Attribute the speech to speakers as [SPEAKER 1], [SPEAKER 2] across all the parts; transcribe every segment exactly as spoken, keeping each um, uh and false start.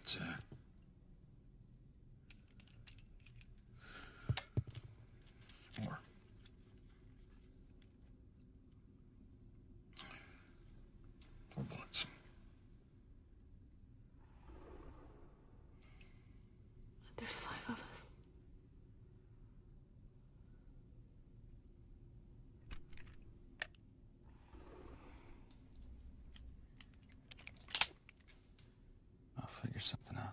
[SPEAKER 1] uh, more. Four bullets.
[SPEAKER 2] There's five of us.
[SPEAKER 1] I'll figure something out.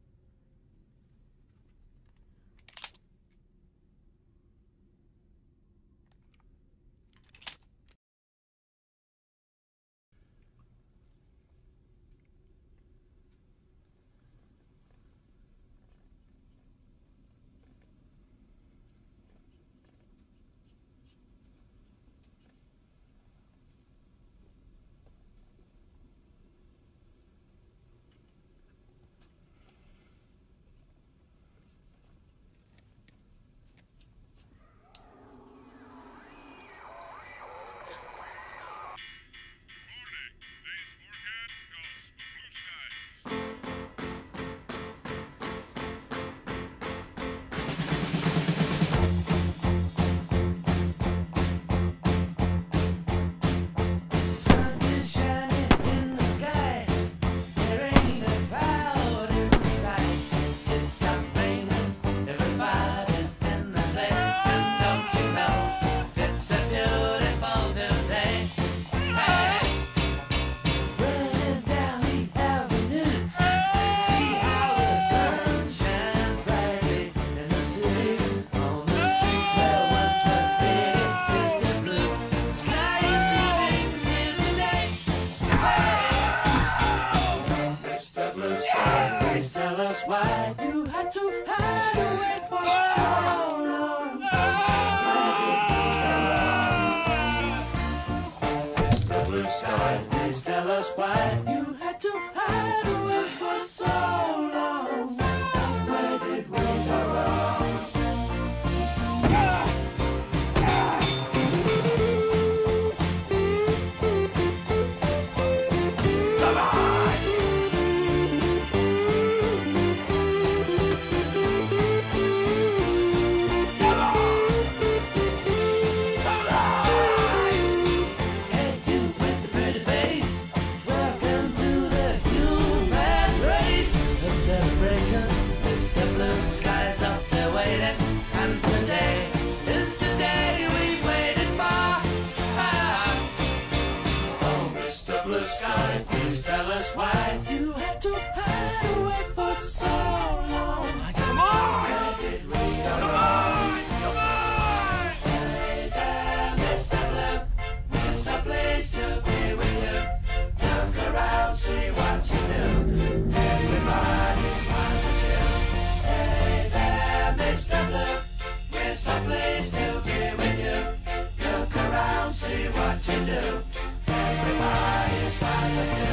[SPEAKER 3] Why you had to hide away for so long? Mister Blue Sky, please tell us why you had to hide away for so long. Where did we go wrong? Blue sky, please tell us why you had to hide away for so long.
[SPEAKER 4] Come on!
[SPEAKER 3] Where did we go
[SPEAKER 4] Come
[SPEAKER 3] wrong?
[SPEAKER 4] on! Come on!
[SPEAKER 3] Hey there, Mister Blue, it's a place to be with you. Look around, see what you do. Everybody smiles at you. Hey there, Mister Blue, it's a place to be with you. Look around, see what you do. Everybody smiles at you.